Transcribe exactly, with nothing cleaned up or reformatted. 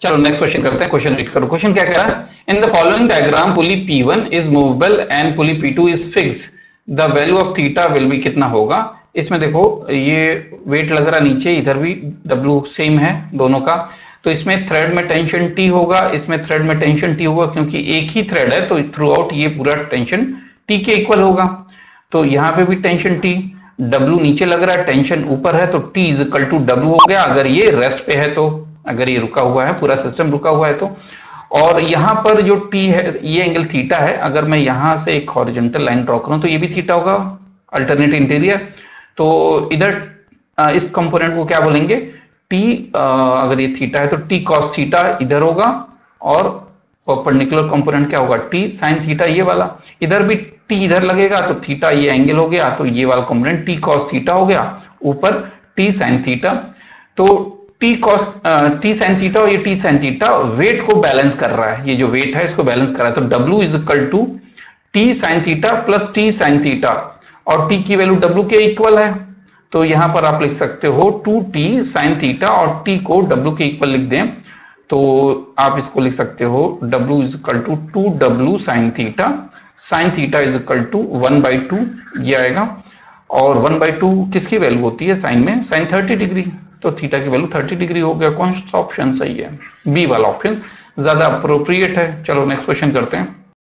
चलो next question करते हैं। क्वेश्चन रीड करो। क्वेश्चन क्या कह रहा है? In the following diagram pulley P one is movable and pulley P two is fix, the value of theta will be कितना होगा? इसमें देखो ये वेट लग रहा नीचे, इधर भी W सेम है दोनों का, तो इसमें थ्रेड में टेंशन T होगा, इसमें थ्रेड में टेंशन T होगा, क्योंकि एक ही थ्रेड है तो थ्रू आउट ये पूरा टेंशन T के इक्वल होगा। तो यहाँ पे भी टेंशन T, W नीचे लग रहा है, टेंशन ऊपर है, तो T is equal to W हो गया अगर ये रेस्ट पे है, तो अगर ये रुका हुआ है, पूरा सिस्टम रुका हुआ है तो। और यहाँ पर जो T है ये एंगल थीटा है, अगर मैं यहाँ से एक हॉरिजॉन्टल लाइन ड्रॉ करूं तो ये भी थीटा होगा, अल्टरनेट इंटीरियर। तो इधर इस कंपोनेंट को क्या बोलेंगे? T, अगर ये थीटा है तो T cos थीटा इधर होगा, और परपेंडिकुलर कंपोनेंट क्या होगा? T sin थीटा ये वाला। इधर भी T इधर लगेगा तो थीटा ये एंगल हो गया, तो ये वाला कंपोनेंट T cos थीटा हो गया, ऊपर T sin थीटा। तो T cos T sin theta और ये T sin थीटा वेट को बैलेंस कर रहा है, ये जो वेट है इसको बैलेंस कर रहा है। तो W is equal to T sin theta plus T sin theta, और T की वैल्यू W के इक्वल है, तो यहां पर आप लिख सकते हो टू टी sin थीटा, और T को W के इक्वल लिख दें तो आप इसको लिख सकते हो W is equal to two W sine theta, sine theta is equal to one by two ये आएगा। और वन बाई टू किसकी वैल्यू होती है साइन में? साइन थर्टी डिग्री, तो थीटा की वैल्यू थर्टी डिग्री हो गया। कौन सा ऑप्शन सही है? बी वाला ऑप्शन ज्यादा अप्रोप्रिएट है। चलो नेक्स्ट क्वेश्चन करते हैं।